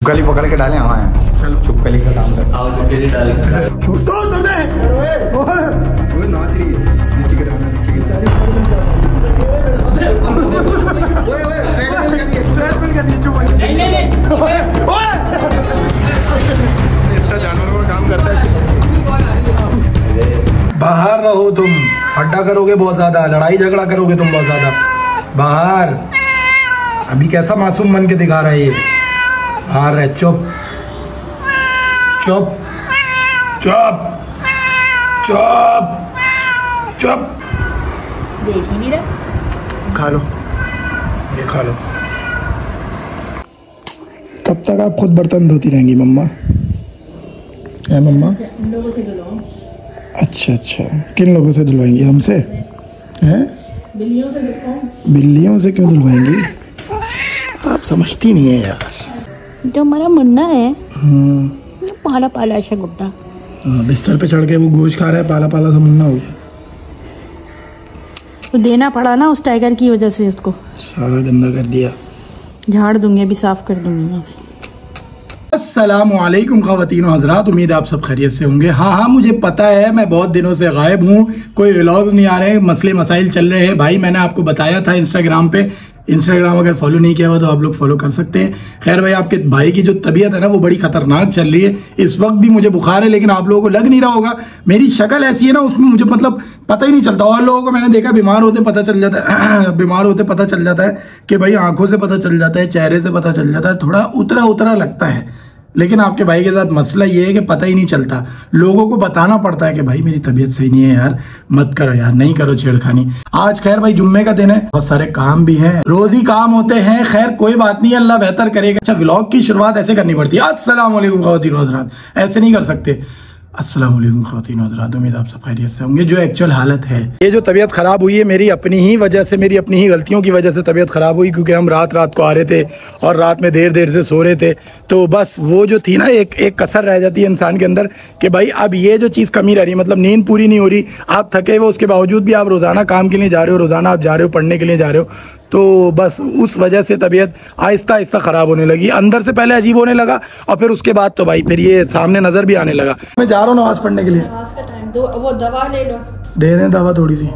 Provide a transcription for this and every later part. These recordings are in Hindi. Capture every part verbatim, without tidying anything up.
छिपकली पकड़ के डाले हमारे। चलो छिपकली का काम कर। आओ छिपकली डाल। छूटो चल दे। वो नाच रही है। नीचे गिर रहा है, नीचे गिर रहा है। ओए ओए ट्रेडमिल कर दिए, ट्रेडमिल कर दिए। चुप हो। नहीं नहीं। ओए ओए। इतना जानवरों का काम करता है। बाहर रहो तुम, हड्डा करोगे बहुत ज्यादा, लड़ाई झगड़ा करोगे तुम बहुत ज्यादा। बाहर। अभी कैसा मासूम बन के दिखा रहा है ये। बाहर रहे। चुप चुप चुप चुप चुप। देख नहीं रहा। खा लो, ये खा लो। कब तक आप खुद बर्तन धोती रहेंगी मम्मा? है मम्मा? लोगों से धुलवाऊं। अच्छा अच्छा, किन लोगों से धुलवाएंगी? हमसे? हैं? बिल्लियों से धुलवाऊं। बिल्लियों से क्यों धुलवाएंगी? आप समझती नहीं है यार। जो हमारा मुन्ना है, पाला पाला ऐसा गुड्डा, बिस्तर पे चढ़ के वो गोश्त खा रहा है, पाला पाला सा मुन्ना हो गया। तो देना पड़ा ना उस टाइगर की वजह से, उसको सारा गंदा कर दिया। झाड़ दूंगी, अभी साफ कर दूंगी यहाँ से। अस्सलामुअलैकुम ख़वातीन व हज़रात, उम्मीद है आप सब खैरियत से होंगे। हाँ हाँ मुझे पता है, मैं बहुत दिनों से गायब हूँ, कोई व्लॉग नहीं आ रहे, मसले मसाइल चल रहे हैं। भाई मैंने आपको बताया था इंस्टाग्राम पे, इंस्टाग्राम अगर फॉलो नहीं किया हुआ तो आप लोग फॉलो कर सकते हैं। खैर भाई, आपके भाई की जो तबीयत है ना वो बड़ी खतरनाक चल रही है। इस वक्त भी मुझे बुखार है, लेकिन आप लोगों को लग नहीं रहा होगा, मेरी शक्ल ऐसी है ना, उसमें मुझे मतलब पता ही नहीं चलता। और लोगों को मैंने देखा बीमार होते पता चल जाता है बीमार होते पता चल जाता है कि भाई आंखों से पता चल जाता है, चेहरे से पता चल जाता है, थोड़ा उतरा उतरा लगता है। लेकिन आपके भाई के साथ मसला ये है कि पता ही नहीं चलता, लोगों को बताना पड़ता है कि भाई मेरी तबीयत सही नहीं है यार, मत करो यार, नहीं करो छेड़खानी। आज खैर भाई जुम्मे का दिन है, बहुत सारे काम भी हैं, रोज ही काम होते हैं। खैर कोई बात नहीं, अल्लाह बेहतर करेगा। अच्छा, व्लॉग की शुरुआत ऐसे करनी पड़ती है, अस्सलाम वालेकुम ख़वातीन व हज़रात, ऐसे नहीं कर सकते। अस्सलाम वालेकुम ख़वातीन व हज़रात, उम्मीद आप सब खैरियत से होंगे। जो एक्चुअल हालत है, ये जो तबीयत ख़राब हुई है मेरी अपनी ही वजह से, मेरी अपनी ही गलतियों की वजह से तबीयत ख़राब हुई, क्योंकि हम रात रात को आ रहे थे और रात में देर देर से सो रहे थे। तो बस वो जो थी ना, एक एक कसर रह जाती है इंसान के अंदर कि भाई अब ये जो चीज़ कमी रह रही है, मतलब नींद पूरी नहीं हो रही, आप थके हुए, उसके बावजूद भी आप रोज़ाना काम के लिए जा रहे हो, रोज़ाना आप जा रहे हो, पढ़ने के लिए जा रहे हो, तो बस उस वजह से तबीयत आहिस्ता आहिस्ता ख़राब होने लगी। अंदर से पहले अजीब होने लगा और फिर उसके बाद तो भाई फिर ये सामने नज़र भी आने लगा। मैं जा रहा हूँ नमाज़ पढ़ने के लिए। नमाज का टाइम दो, वो दवा ले लो। दे दें दवा थोड़ी सी।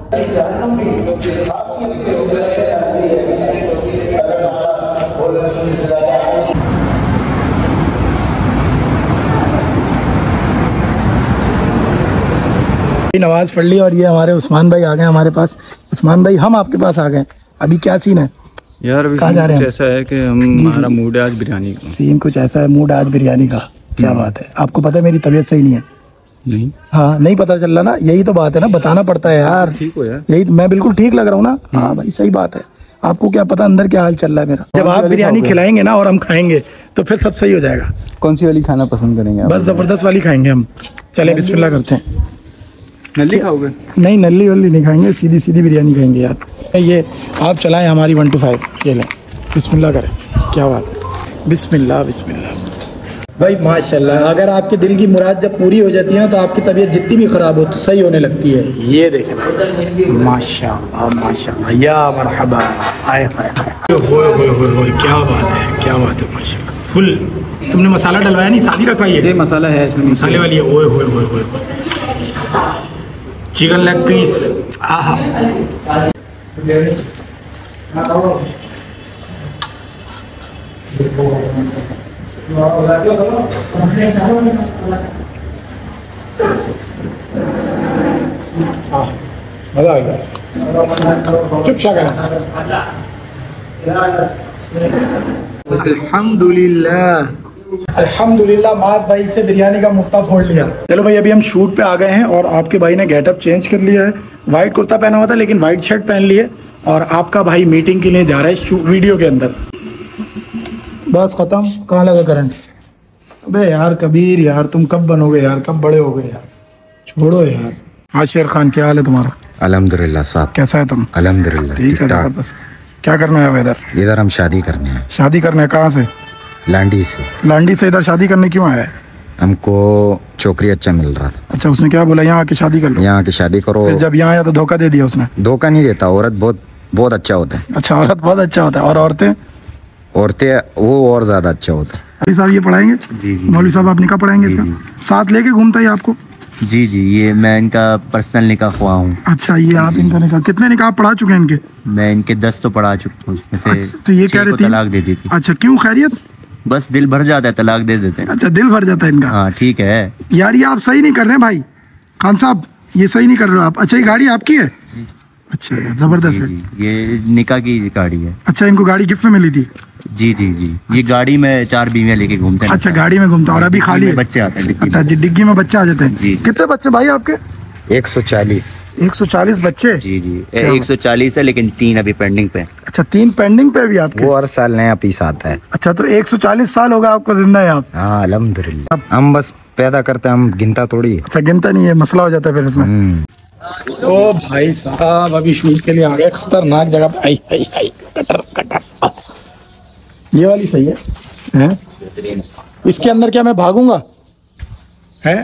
नमाज पढ़ ली और ये हमारे उस्मान भाई आ गए हमारे पास। उस्मान भाई, हम आपके पास आ गए, अभी क्या सीन है यार? अभी कहाँ जा रहे हैं? ऐसा है कि हम हमारा मूड है आज बिरयानी का। सीन कुछ ऐसा है, मूड आज बिरयानी का। क्या बात है? आपको पता है मेरी तबीयत सही नहीं है? नहीं। हाँ, नहीं पता चल रहा ना, यही तो बात है ना, बताना पड़ता है यार। ठीक हो यार? यही मैं बिल्कुल ठीक लग रहा हूँ ना? हाँ भाई सही बात है। आपको क्या पता अंदर क्या हाल चल रहा है मेरा? जब आप बिरयानी खिलाएंगे ना और हम खाएंगे तो फिर सब सही हो जाएगा। कौन सी वाली खाना पसंद करेंगे आप? बस जबरदस्त वाली खाएंगे हम। चले बिस्मिल्लाह करते हैं। नल्ली खाओगे? नहीं, नल्ली वल्ली नहीं खाएंगे, सीधी सीधी बिरयानी खाएंगे यार। ये आप चलाएं हमारी वन टू फाइव, ये लें, बिस्मिल्लाह करें। क्या बात है, बिस्मिल्लाह बिस्मिल्लाह। भाई माशाल्लाह, अगर आपके दिल की मुराद जब पूरी हो जाती है ना तो आपकी तबीयत जितनी भी ख़राब हो तो सही होने लगती है। ये देखें भाई, माशाल्लाह माशाल्लाह, या मरहबा, आए हाय हाय, होए होए होए होए, क्या बात है, क्या बात है, माशाल्लाह। फुल तुमने मसाला डलवाया नहीं, सादी रखवाई है? ये मसाला है इसमें, मसाले वाली है। ओए होए होए होए, चिकन लेग पीस, आहा। मजा आ गया। चुप शाकर। अल्हम्दुलिल्लाह अल्हम्दुलिल्लाह, माज भाई से बिरयानी का मुफ्ता फोड़ लिया। चलो भाई, अभी हम शूट पे आ गए हैं और आपके भाई ने गेटअप चेंज कर लिया है। वाइट कुर्ता पहना हुआ था लेकिन वाइट शर्ट पहन लिए, और आपका भाई मीटिंग के लिए जा रहा है वीडियो के अंदर। बस खत्म। कहाँ लगा करंट? अबे यार कबीर यार, तुम कब बनोगे यार, कब बड़े हो गए यार, छोड़ो यार। हाँ शेर खान, क्या हाल है तुम्हारा? अल्हम्दुलिल्लाह साहब। कैसा है तुम? अल्हम्दुलिल्लाह ठीक है, जबरदस्त। क्या करना है इधर? इधर हम शादी करने हैं। शादी करने? कहाँ से? लांडी से। लांडी से इधर शादी करने क्यों आया है? हमको छोकरी अच्छा मिल रहा था। अच्छा, उसने क्या बोला, यहाँ आके शादी कर लो? यहाँ की शादी करो। फिर जब यहाँ आया तो धोखा दे दिया उसने? धोखा नहीं देता, औरत बहुत बहुत अच्छा होता है। अच्छा, औरत बहुत अच्छा होता है। और औरतें? औरतें वो और ज्यादा अच्छा होता है। अभी साहब ये पढ़ाएंगे? जी जी मौलवी साहब आप निकाह पढ़ाएंगे जी, इसका? साथ लेके घूमता है आपको? जी जी, ये मैं इनका पर्सनल निकाह ख्वाह हूँ। अच्छा, ये आप इनका निकाह, कितने निकाह पढ़ा चुके हैं इनके? मैं इनके दस तो पढ़ा चुका हूँ, उसमें से अच्छा, तो ये छह कह रहे को थे तलाक दे दी थी। अच्छा, क्यों, खैरियत? बस दिल भर जाता है, तलाक दे देते हैं। अच्छा, दिल भर जाता है इनका। हाँ ठीक है। यार ये आप सही नहीं कर रहे हैं भाई खान साहब, ये सही नहीं कर रहे हो आप। अच्छा, ये गाड़ी आपकी है? अच्छा, जबरदस्त जी है। जी, ये निकाह की गाड़ी है। अच्छा, इनको गाड़ी गिफ्ट में मिली थी? जी जी जी, ये गाड़ी में चार बीवियाँ लेके घूमते हैं। अच्छा, गाड़ी में घूमता, और अभी खाली है? बच्चे आते हैं डिग्गी अच्छा में। जी, डिग्गी में बच्चे आ जाते हैं। जी। कितने बच्चे भाई आपके? एक सौ चालीस। एक सौ चालीस बच्चे? जी जी, क्या एक सौ चालीस है, लेकिन तीन अभी पेंडिंग पे। अच्छा, तीन पेंडिंग पे भी आपके? वो हर साल नया पीस आता है। अच्छा, तो एक सौ चालीस साल होगा आपको जिंदा है आप? हाँ अल्हम्दुलिल्लाह, हम बस पैदा करते हैं, हम गिनता थोड़ी है। अच्छा, गिनता नहीं है, मसला हो जाता है फिर इसमें। हम्म। ओ भाई साहब, अभी शूट के लिए आ गए खतरनाक जगह पे। आई आई आई, कटर कटर, ये वाली सही है, हैं? इसके अंदर क्या मैं भागूंगा? है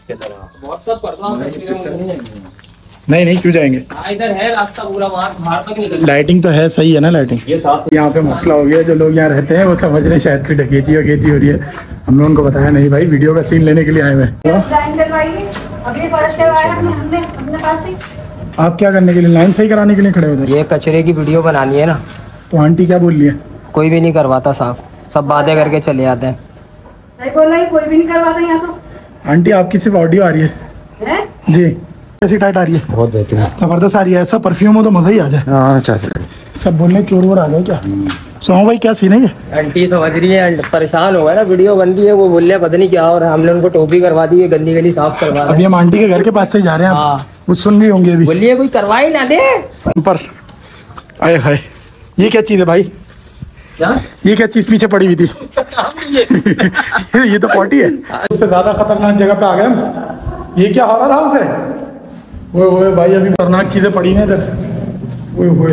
नहीं नहीं, क्यों जाएंगे? इधर है रास्ता पूरा, वहाँ बाहर तक निकल। लाइटिंग तो है, सही है ना लाइटिंग? यहाँ पे मसला हो गया, जो लोग यहाँ रहते हैं वो समझ रहे हैं शायद कोई डकैती वकैती हो रही है। हमने उनको बताया नहीं भाई, वीडियो का सीन लेने के लिए आए हुए हैं। अभी फर्श करवाया हमने हमने अपने पास से। आप क्या करने के लिए, लाइन सही कराने के लिए खड़े होते? ये कचरे की वीडियो बनानी है ना, तो आंटी क्या बोल रही है? कोई भी नहीं करवाता साफ, सब बातें करके चले जाते हैं। नहीं बोल रही, कोई भी नहीं करवाता यहाँ तो। आंटी आपकी सिर्फ ऑडियो आ रही है हैं? जी, कैसी टाइट आ रही है? बहुत बेहतरीन। जबरदस्त आ रही है, ऐसा परफ्यूम हो तो मजा ही आ जाए। हाँ चाचा, सब बोलने चोर वोर आ गए क्या? सो भाई क्या सीन है ये? आंटी समझ रही है, परेशान हो गए ना, वीडियो बन रही है, वो बोल रहे पता नहीं क्या, और हमने उनको टोपी करवा दी है, गंदी गली साफ करवा अभी हम आंटी के घर के पास से ही जा रहे हैं, हाँ। आप वो सुन रही होंगी अभी। बोलिए कोई करवा ही ना दे। ऊपर आए हाय, ये क्या चीज है भाई? ये क्या चीज पीछे पड़ी हुई थी? ये तो पॉटी है। उससे ज्यादा खतरनाक जगह पे आ गए हम। ये क्या हॉरर हाउस है? ओए ओए भाई, अभी खतरनाक चीजें पड़ी हैं इधर। ओए ओए,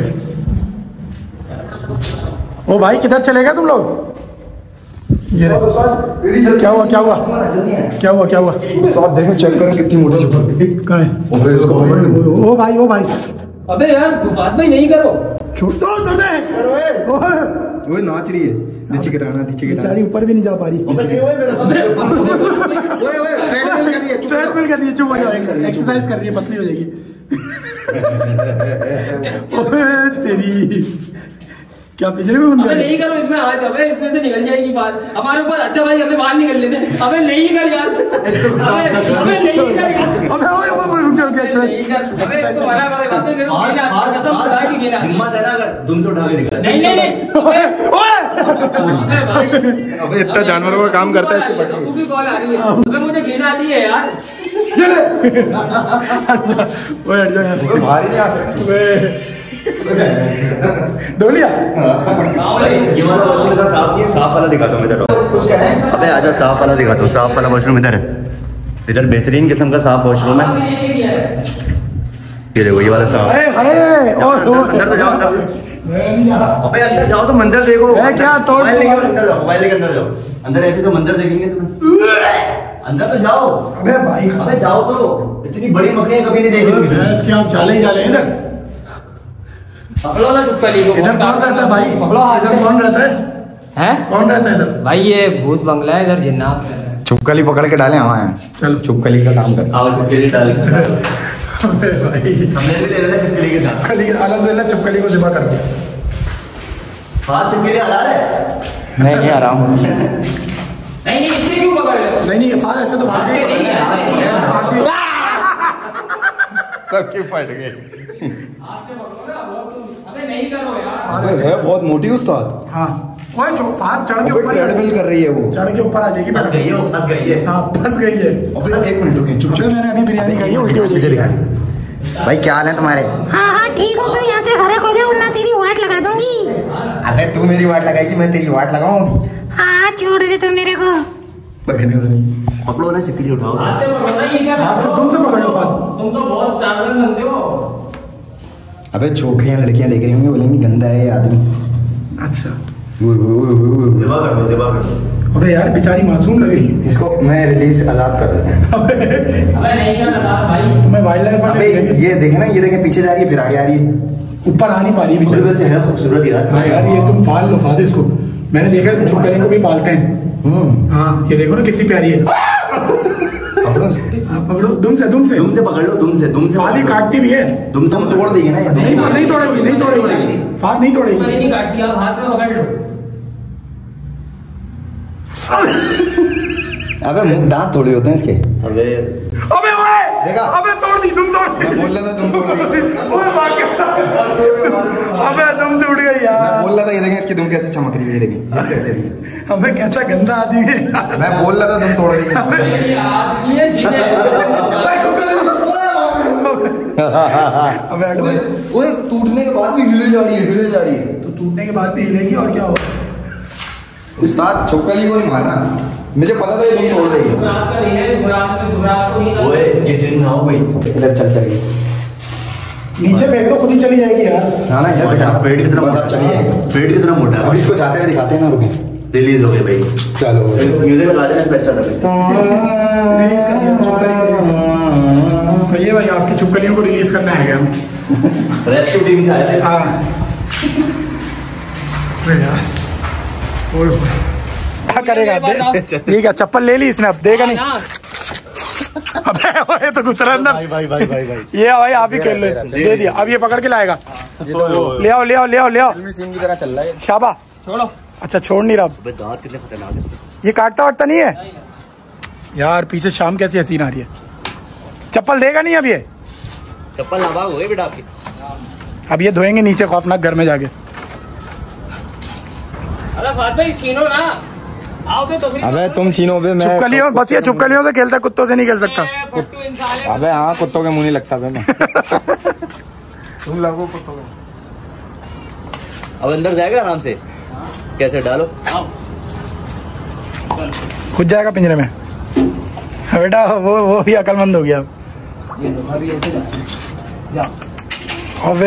ओ भाई किधर चले गए तुम लोग? ये रे। क्या हुआ क्या हुआ क्या हुआ क्या हुआ? साथ देखो, चेक करो कितनी मोटी चप्पल कहाँ है? ओए इसको पकड़ लो। ओ भाई ओ भाई, अबे यार बात में नहीं करो, छोड़ दो, छोड़ दे। ओए, वो नाच रही है, नीचे गिराना, नीचे गिराना। बेचारी ऊपर भी नहीं जा पा रही। ओए ओए ट्रेडमिल कर रही है, चुप रहो। ट्रेडमिल कर रही है, चुप हो जाओ, एक्सरसाइज कर रही है, पतली हो जाएगी। ओए तेरी, क्या पिंजरे में बंद अबे कर? नहीं करो इसमें, आज अबे इसमें से निकल जाएगी बात हमारे ऊपर। अच्छा भाई हमें बाहर निकल लेते, अबे नहीं कर यार, अबे अबे नहीं कर यार, अबे ओए ओए ओए, रुक जा रुक जा, नहीं कर, अबे इसको मना करे बातें, मेरे को गिरा, कसम खुदा की गिरा। हिम्मत है ना, अगर तुम से उठा के दिखा। नहीं नहीं नहीं, अबे इतना जानवरों का काम करता है इसको। अबू की कॉल आ रही है, अबे मुझे घिन आती है यार। ओए हट जा यहाँ से, भारी नहीं आ सकती। धो लिया? ये वाला वॉशरूम इधर साफ नहीं है, साफ वाला दिखाता हूँ इधर। कुछ कह रहे हैं? अबे आजा, साफ वाला दिखाता हूँ, साफ वाला वॉशरूम इधर है। इधर बेहतरीन किस्म का साफ वॉशरूम है। ये देखो, ये वाला साफ। अरे हाय, अंदर अंदर तो जाओ, अंदर जाओ। अबे अंदर जाओ तो मंजर देखो। है क्या? तोड़ मोबाइल लेके अंदर जाओ, मोबाइल लेके अंदर जाओ। अंदर ऐसे तो मंजर देखेंगे तुम्हें। अंदर तो जाओ। अबे भाई, अबे जाओ तो, इतनी बड़ी मकड़ियाँ कभी नहीं देखी। भैंस क्या जाले ही जाले इधर। पकड़ो ना चुपकली को। इधर कौन रहता है भाई? पकड़ो हाथ इधर से। कौन रहता है? हैं? कौन रहता है इधर? भाई ये भूत बंगला है, इधर जिन्नात रहता है। छुपकली पकड़ के डाले हमारे। चल छुपकली का काम कर। आओ चुपकली डाल। अबे भाई, हमने भी ले लेना चुपकली के साथ। चुपकली, अल्हम्दुलिल्लाह चुपकली को ज़िबा कर दिया। हाथ चुपकली हला रहे? नहीं नहीं आ रहा हूँ। नहीं नहीं, इससे क्यों पकड़ रहे हो? नहीं नहीं, ये फाद ऐसे तो भागती है, नहीं, ऐसे नहीं, ऐसे भागती है। सबके फट गए। हाथ से पकड़ो ना, वो तुम- अबे नहीं करो यार। फाद ऐसे- है बहुत मोटी उस्ताद। हाँ, ओए जो फाद चढ़ के अबे ऊपर ही आ ट्रेडमिल जाएगी। कर रही है वो। चढ़ के ऊपर आ जाएगी। फंस गई है, वो फंस गई है। हाँ, फंस गई है। अबे एक मिनट रुके, चुप अबे चुप। मैंने अभी बिरयानी खाई है, उल्टी हो मुझे जाएगी। दिखा। भाई क्या हाल है तुम्हारे? हाँ हाँ ठीक हूँ, तो यहाँ से फर्क हो गया, वरना तेरी वाट लगा दूंगी। अबे तू मेरी वाट लगाएगी, मैं तेरी वाट लगाऊंगी। हाँ छोड़ दे तू मेरे को। पकड़ने वाला नहीं। पकड़ो ना, चुपकली उठाओ। हाथ से पकड़ो ना, ये क्या? हाथ से तुम से पकड़ लो फाद। तुम तो बहुत जानवर बनते हो। अबे छोकरियां लड़कियां देख रही होंगी, बोलेंगी गंदा है ये आदमी। अच्छा, ओए, ओए, ओए, ओए, ओए। दिबा कर दो, दिबा कर दो। अबे यार बेचारी मासूम लग रही है। इसको मैं रिलीज आजाद कर देता हूँ। अबे अबे नहीं कर रहा भाई। तुम्हें वाइल्ड लाइफ अबे ये देखे ना, ये देखे पीछे जा रही है, फिर आगे आ रही है। ऊपर आ नहीं पा रही अबे बेचारी। वैसे है खूबसूरत यार। हाँ यार, ये तुम पाल लो फाद इसको। मैंने देखा है कुछ छिपकलियों को भी पालते हैं। हम्म हाँ ये देखो ना कितनी प्यारी है। पकड़ो इसको। हाँ, पकड़ो दुम से दुम से दुम से पकड़ लो, दुम से दुम से फादी काटती भी है। दुम से तुम तोड़ देंगे ना यार। नहीं नहीं तोड़ेगी, नहीं तोड़ेगी, फाद नहीं मैंने तोड़ेगी। नहीं काटती, आप हाथ में पकड़ लो। अबे मुंह दांत थोड़े होते हैं इसके। अबे अबे ओए देखा? अबे तोड़ दी, तुम तोड़ दी। मैं बोल रहा था तुम तोड़ दी। ओए भाग गया। अबे तुम टूट गई मैं यार। बोल रहा था ये देखें इसकी दुम कैसे चमक रही है, ये देखें ये कैसे रही है। अबे कैसा गंदा आदमी है यार। मैं बोल रहा था तुम तोड़ देंगे। ये आदमी है जिन्हें अबे हट गई। ओए टूटने के बाद भी हिले जा रही है, हिले जा रही है। तो टूटने के बाद भी हिलेगी और क्या होगा। उस्ताद छिपकली को नहीं मारना, मुझे पता था ये तुम तोड़ देगी। जुमरात का दिन है, जुमरात में जुमरात को नहीं ओए ये जिन ना हो भाई। इधर चल चलिए। नीचे फेंक दो, खुद ही चली जाएगी यार। हाँ ना इधर मोटा, पेट कितना बस मोटा अब चलिए। पेट कितना मोटा है। अब इसको जाते हुए दिखाते हैं ना, रुके। रिलीज हो गई भाई। चलो म्यूजिक लगा देना, इसमें अच्छा था भाई। रिलीज कर दिया छिपकली को, रिलीज। सही है भाई, आपकी छिपकलियों को रिलीज करना है क्या? रेस्क्यू टीम से आए थे। हाँ अबे यार, ओए ओए। क्या करेगा दे? ये क्या चप्पल ले ली इसने, अब देगा नहीं। अबे ओए तो गुजरा अंदर। भाई भाई भाई भाई भाई ये भाई आप ही खेल लो इससे। दे दिया, अब ये पकड़ के लाएगा। ले आओ ले आओ ले आओ ले आओ। फिल्मी सीन की तरह चल रहा है। शाबा छोड़ो। अच्छा छोड़ नहीं रहा। अबे दांत कितने खतरनाक है इसके। ये काटता वाटता नहीं है यार। पीछे शाम कैसी हसीन आ रही है। चप्पल देगा नहीं अब ये। चप्पल नाबाग हो गई बेटा आपकी। अब ये धोएंगे नीचे खौफनाक घर में जाके। अरे फाद भाई छीनो ना, आओगे तो फिर। अबे तुम छीनो बे, मैं चुपकलियों बस ये चुपकलियों से खेलता, कुत्तों से नहीं खेल सकता। ए, पट्टू इंसान है। अबे हाँ कुत्तों के मुंह नहीं लगता बे मैं। तुम लगो कुत्तों के। अब अंदर जाएगा आराम से। कैसे डालो। आओ। खुद जाएगा पिंजरे में। बेटा वो वो भी अकलमंद हो गया। ये लो, अभी ऐसे जा। जाओ। अबे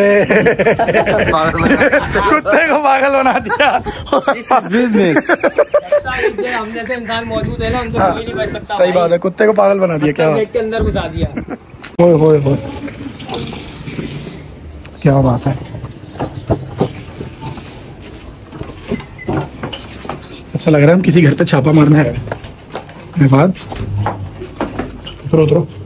कुत्ते को पागल बना दिया। बिजनेस। हम जैसे इंसान मौजूद है ना, उनसे कोई नहीं बच सकता। सही बात है, कुत्ते को पागल बना दिया। क्या गेट के अंदर घुसा दिया। ओए होए होए, क्या बात है। ऐसा लग रहा है हम किसी घर पे छापा मारने आए। बाद उतरो उतरो।